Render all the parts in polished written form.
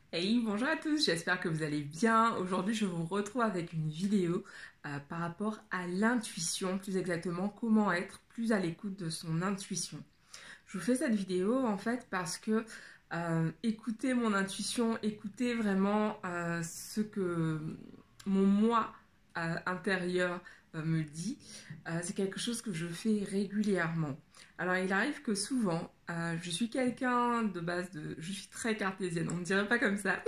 Hey, bonjour à tous, j'espère que vous allez bien. Aujourd'hui, je vous retrouve avec une vidéo par rapport à l'intuition, plus exactement comment être plus à l'écoute de son intuition. Je vous fais cette vidéo en fait parce que écouter mon intuition, écouter vraiment ce que mon moi intérieur me dit, c'est quelque chose que je fais régulièrement. Alors il arrive que souvent, je suis quelqu'un de base je suis très cartésienne, on ne dirait pas comme ça,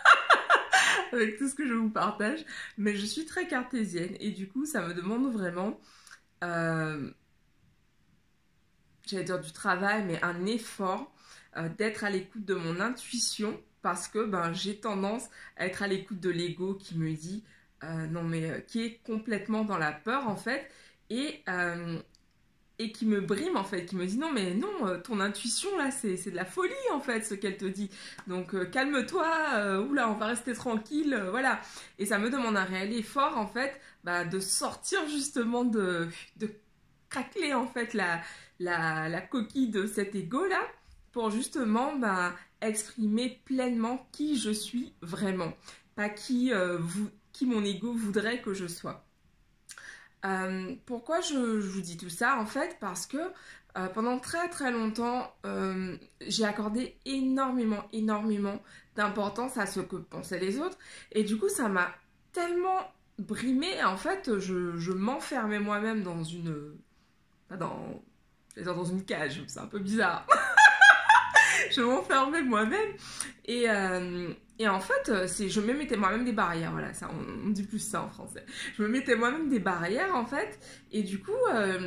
avec tout ce que je vous partage, mais je suis très cartésienne et du coup ça me demande vraiment, euh, j'allais dire du travail, mais un effort d'être à l'écoute de mon intuition parce que j'ai tendance à être à l'écoute de l'ego qui me dit non mais qui est complètement dans la peur en fait et, euh, et qui me brime en fait, qui me dit non mais non, ton intuition là c'est de la folie en fait ce qu'elle te dit. Donc calme-toi, oula on va rester tranquille, voilà. Et ça me demande un réel effort en fait de sortir justement de craquer en fait la coquille de cet ego là pour justement exprimer pleinement qui je suis vraiment, pas qui mon ego voudrait que je sois. Pourquoi je vous dis tout ça en fait? Parce que pendant très très longtemps, j'ai accordé énormément d'importance à ce que pensaient les autres. Et du coup, ça m'a tellement brimée. En fait, je m'enfermais moi-même dans dans, dans une cage. C'est un peu bizarre. Je m'enfermais moi-même. Et en fait, je me mettais moi-même des barrières. Voilà, ça, on dit plus ça en français. Je me mettais moi-même des barrières en fait. Et du coup,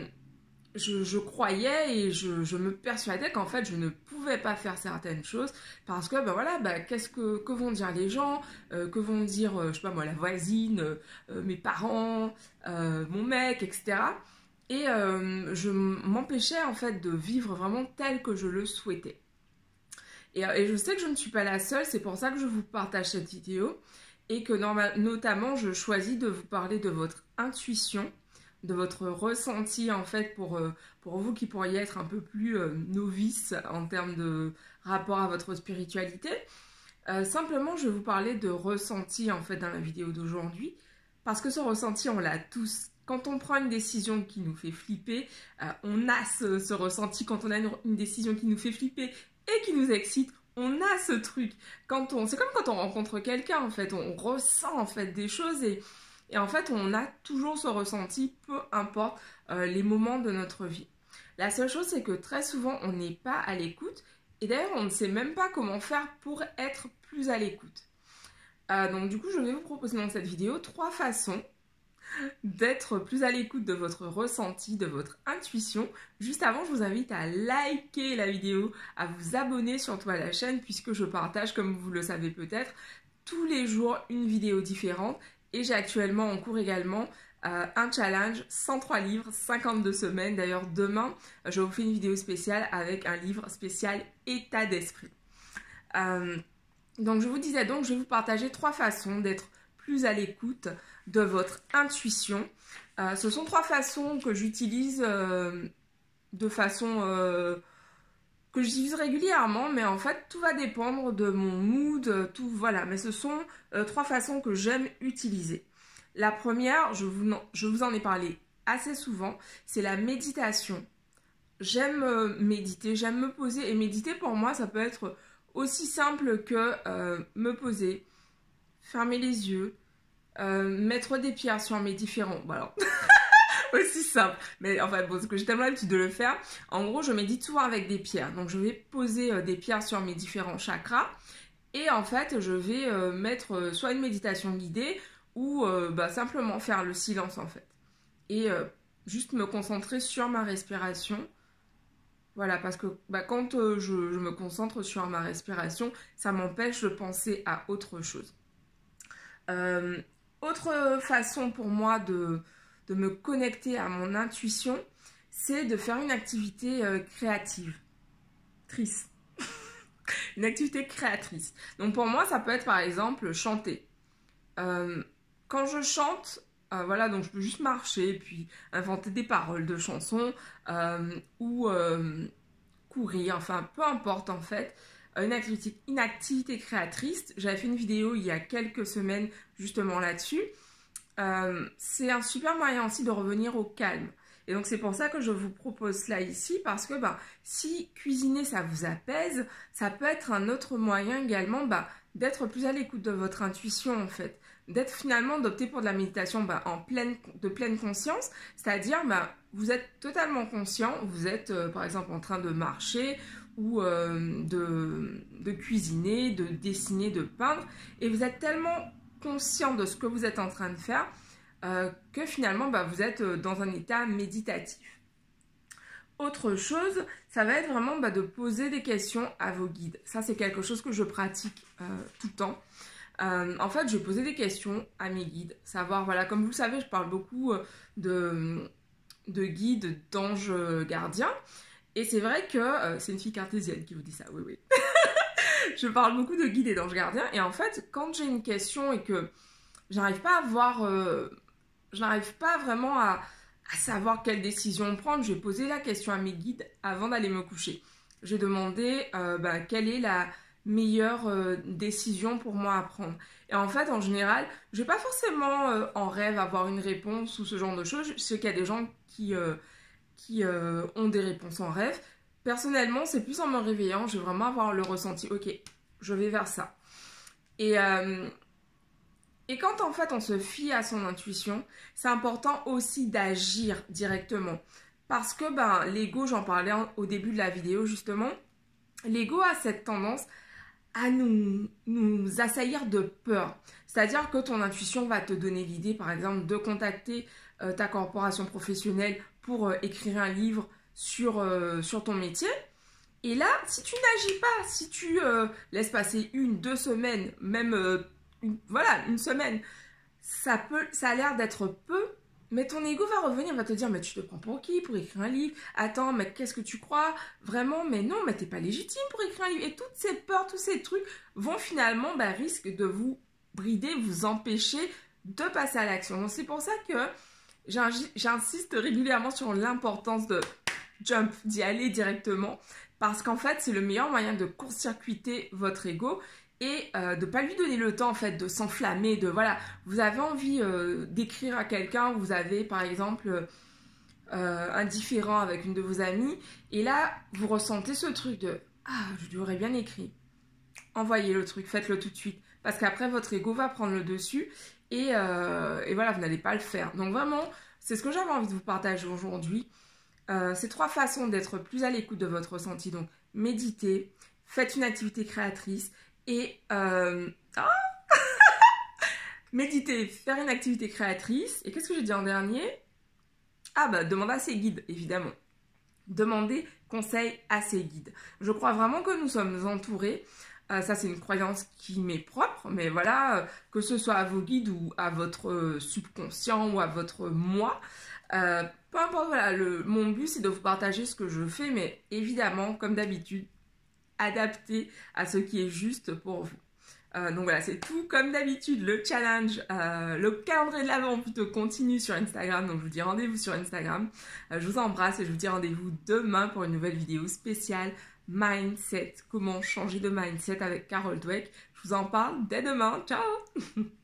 je croyais et je me persuadais qu'en fait je ne pouvais pas faire certaines choses parce que qu'est-ce que vont dire les gens, que vont dire je sais pas moi la voisine, mes parents, mon mec, etc. Et je m'empêchais en fait de vivre vraiment tel que je le souhaitais. Et je sais que je ne suis pas la seule, c'est pour ça que je vous partage cette vidéo et que notamment je choisis de vous parler de votre intuition, de votre ressenti en fait pour vous qui pourriez être un peu plus novice en termes de rapport à votre spiritualité. Simplement, je vais vous parler de ressenti en fait dans la vidéo d'aujourd'hui parce que ce ressenti, on l'a tous. Quand on prend une décision qui nous fait flipper, on a ce ressenti. Quand on a une décision qui nous fait flipper et qui nous excite, on a ce truc. C'est comme quand on rencontre quelqu'un, en fait, on ressent en fait des choses et en fait, on a toujours ce ressenti, peu importe les moments de notre vie. La seule chose, c'est que très souvent, on n'est pas à l'écoute et d'ailleurs, on ne sait même pas comment faire pour être plus à l'écoute. Donc du coup, je vais vous proposer dans cette vidéo 3 façons d'être plus à l'écoute de votre ressenti, de votre intuition. Juste avant, je vous invite à liker la vidéo, à vous abonner surtout à la chaîne puisque je partage, comme vous le savez peut-être, tous les jours une vidéo différente. Et j'ai actuellement en cours également un challenge 103 livres, 52 semaines. D'ailleurs, demain, je vous fais une vidéo spéciale avec un livre spécial état d'esprit. Donc je vous disais donc, je vais vous partager 3 façons d'être plus à l'écoute de votre intuition. Ce sont 3 façons que j'utilise de façon que j'utilise régulièrement, mais en fait tout va dépendre de mon mood, tout voilà. Mais ce sont 3 façons que j'aime utiliser. La première, je vous en ai parlé assez souvent, c'est la méditation. J'aime méditer, j'aime me poser et méditer pour moi ça peut être aussi simple que me poser, fermer les yeux, mettre des pierres sur mes différents... Bon alors, aussi simple. Mais enfin, bon, parce que j'ai tellement l'habitude de le faire. En gros, je médite souvent avec des pierres. Donc, je vais poser des pierres sur mes différents chakras. Et en fait, je vais mettre soit une méditation guidée ou simplement faire le silence en fait. Et juste me concentrer sur ma respiration. Voilà, parce que quand je me concentre sur ma respiration, ça m'empêche de penser à autre chose. Autre façon pour moi de me connecter à mon intuition, c'est de faire une activité créative. Une activité créatrice. Donc pour moi, ça peut être par exemple chanter. Quand je chante, voilà, donc je peux juste marcher, puis inventer des paroles de chansons ou courir, enfin peu importe en fait. une activité créatrice. J'avais fait une vidéo il y a quelques semaines justement là-dessus. C'est un super moyen aussi de revenir au calme. Et donc c'est pour ça que je vous propose cela ici, parce que si cuisiner ça vous apaise, ça peut être un autre moyen également d'être plus à l'écoute de votre intuition en fait. D'être finalement d'opter pour de la méditation de pleine conscience, c'est-à-dire vous êtes totalement conscient, vous êtes par exemple en train de marcher ou de cuisiner, de dessiner, de peindre, et vous êtes tellement conscient de ce que vous êtes en train de faire que finalement vous êtes dans un état méditatif. Autre chose, ça va être vraiment de poser des questions à vos guides. Ça c'est quelque chose que je pratique tout le temps. En fait, je vais poser des questions à mes guides, savoir, voilà, comme vous le savez, je parle beaucoup de guides, d'anges gardiens, et c'est vrai que, c'est une fille cartésienne qui vous dit ça, oui, oui. Je parle beaucoup de guides et d'anges gardiens, et en fait, quand j'ai une question et que j'arrive pas vraiment à savoir quelle décision prendre, je vais poser la question à mes guides avant d'aller me coucher. Je vais demander quelle est la meilleure décision pour moi à prendre. Et en fait, en général, je vais pas forcément en rêve avoir une réponse ou ce genre de choses. Je sais qu'il y a des gens qui ont des réponses en rêve. Personnellement, c'est plus en me réveillant, je vais vraiment avoir le ressenti, ok, je vais vers ça. Et quand en fait on se fie à son intuition, c'est important aussi d'agir directement. Parce que l'ego, j'en parlais au début de la vidéo justement, l'ego a cette tendance à nous assaillir de peur. C'est-à-dire que ton intuition va te donner l'idée, par exemple, de contacter ta corporation professionnelle pour écrire un livre sur ton métier. Et là, si tu n'agis pas, si tu laisses passer 1-2 semaines, même une semaine, ça a l'air d'être peu, mais ton ego va revenir, va te dire, mais tu te prends pour qui pour écrire un livre? Attends, mais qu'est-ce que tu crois? Vraiment, mais non, mais t'es pas légitime pour écrire un livre. Et toutes ces peurs, tous ces trucs vont finalement, risquent de vous brider, vous empêcher de passer à l'action. Donc c'est pour ça que j'insiste régulièrement sur l'importance de jump, d'y aller directement, parce qu'en fait, c'est le meilleur moyen de court-circuiter votre ego et de pas lui donner le temps en fait de s'enflammer, voilà, vous avez envie d'écrire à quelqu'un, vous avez par exemple un différend avec une de vos amies, et là vous ressentez ce truc de ah, je lui aurais bien écrit. Envoyez le truc, faites-le tout de suite, parce qu'après votre ego va prendre le dessus et voilà, vous n'allez pas le faire. Donc vraiment, c'est ce que j'avais envie de vous partager aujourd'hui. Ces 3 façons d'être plus à l'écoute de votre ressenti. Donc méditez, faites une activité créatrice et méditer, faire une activité créatrice. Et qu'est-ce que j'ai dit en dernier? Demandez à ses guides, évidemment. Demandez conseil à ses guides. Je crois vraiment que nous sommes entourés. Ça, c'est une croyance qui m'est propre. Mais voilà, que ce soit à vos guides ou à votre subconscient ou à votre moi. Peu importe, voilà, mon but, c'est de vous partager ce que je fais. Mais évidemment, comme d'habitude, adapté à ce qui est juste pour vous. Donc voilà, c'est tout. Comme d'habitude, le challenge, le calendrier de l'Avent plutôt continue sur Instagram. Donc je vous dis rendez-vous sur Instagram. Je vous embrasse et je vous dis rendez-vous demain pour une nouvelle vidéo spéciale Mindset. Comment changer de mindset avec Carol Dweck. Je vous en parle dès demain. Ciao!